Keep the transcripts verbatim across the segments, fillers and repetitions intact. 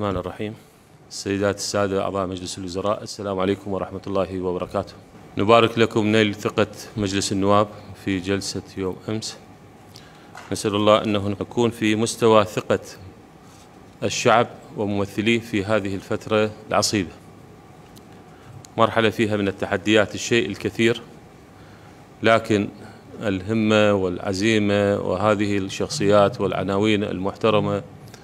الرحمن الرحيم. السيدات السادة أعضاء مجلس الوزراء، السلام عليكم ورحمة الله وبركاته. نبارك لكم نيل ثقة مجلس النواب في جلسة يوم أمس. نسأل الله أنه نكون في مستوى ثقة الشعب وممثليه في هذه الفترة العصيبة، مرحلة فيها من التحديات الشيء الكثير، لكن الهمة والعزيمة وهذه الشخصيات والعناوين المحترمة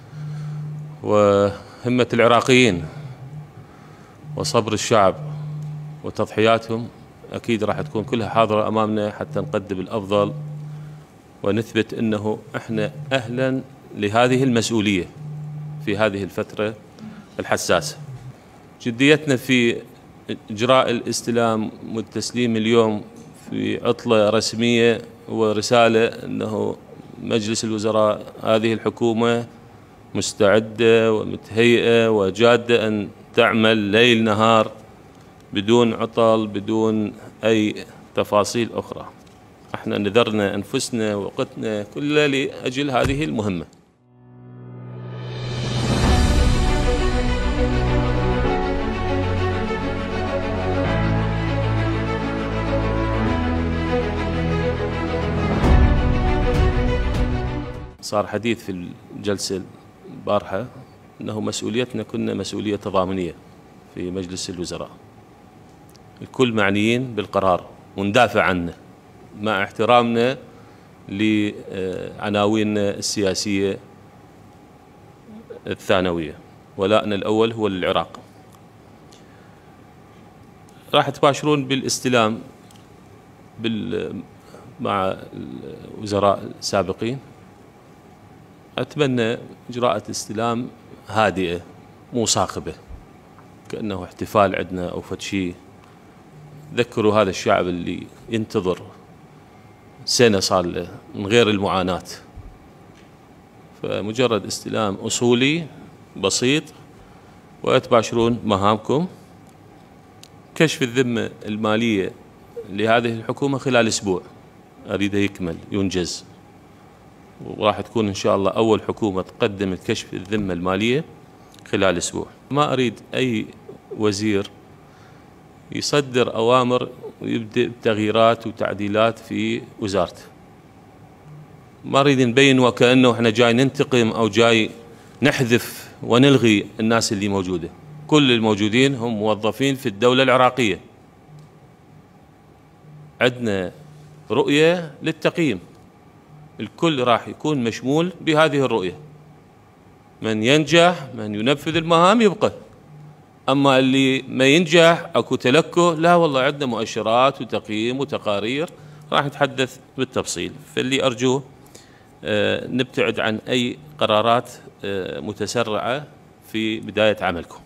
وهمة العراقيين وصبر الشعب وتضحياتهم أكيد راح تكون كلها حاضرة أمامنا حتى نقدم الأفضل ونثبت أنه إحنا أهلا لهذه المسؤولية في هذه الفترة الحساسة. جديتنا في إجراء الاستلام والتسليم اليوم في عطلة رسمية ورسالة أنه مجلس الوزراء هذه الحكومة مستعدة ومتهيئة وجادة أن تعمل ليل نهار بدون عطل بدون أي تفاصيل أخرى. احنا نذرنا أنفسنا ووقتنا كله لأجل هذه المهمة. صار حديث في الجلسة البارحة أنه مسؤوليتنا كنا مسؤولية تضامنية في مجلس الوزراء، الكل معنيين بالقرار وندافع عنه مع احترامنا لعناويننا السياسية الثانوية، ولائنا الأول هو للعراق. راح تباشرون بالاستلام بال مع الوزراء السابقين. أتمنى إجراء استلام هادئة مو صاخبة كأنه احتفال عندنا أو فد شيء. ذكروا هذا الشعب اللي ينتظر سنة صار له من غير المعاناة، فمجرد استلام أصولي بسيط وتباشرون مهامكم. كشف الذمة المالية لهذه الحكومة خلال أسبوع أريده يكمل ينجز، وراح تكون إن شاء الله أول حكومة تقدم كشف الذمة المالية خلال أسبوع. ما أريد أي وزير يصدر أوامر ويبدأ بتغييرات وتعديلات في وزارته. ما أريد نبين وكأنه إحنا جاي ننتقم أو جاي نحذف ونلغي الناس اللي موجودة. كل الموجودين هم موظفين في الدولة العراقية. عندنا رؤية للتقييم، الكل راح يكون مشمول بهذه الرؤية، من ينجح من ينفذ المهام يبقى، أما اللي ما ينجح أكو تلكه لا والله عندنا مؤشرات وتقييم وتقارير راح نتحدث بالتفصيل. فاللي أرجوه آه نبتعد عن أي قرارات آه متسرعة في بداية عملكم.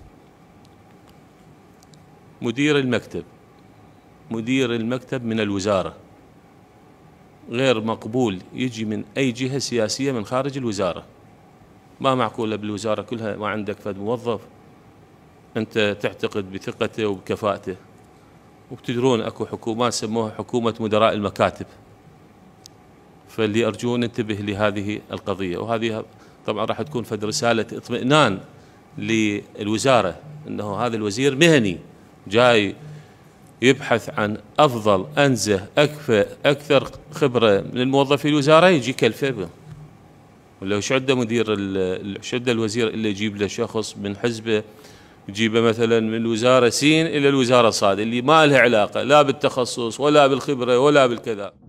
مدير المكتب مدير المكتب من الوزارة، غير مقبول يجي من أي جهة سياسية من خارج الوزارة. ما معقولة بالوزارة كلها ما عندك فد موظف أنت تعتقد بثقته وبكفاءته. وبتدرون أكو حكومات سموها حكومة مدراء المكاتب، فاللي أرجو ننتبه لهذه القضية. وهذه طبعا راح تكون فد رسالة اطمئنان للوزارة أنه هذا الوزير مهني جاي يبحث عن أفضل أنزه أكفأ أكثر خبرة من الموظفين الوزارة يجي كلفه. ولو شو عنده مدير شو عنده الوزير اللي يجيب له شخص من حزبه، يجيبه مثلا من الوزارة سين إلى الوزارة صاد اللي ما لها علاقة لا بالتخصص ولا بالخبرة ولا بالكذا.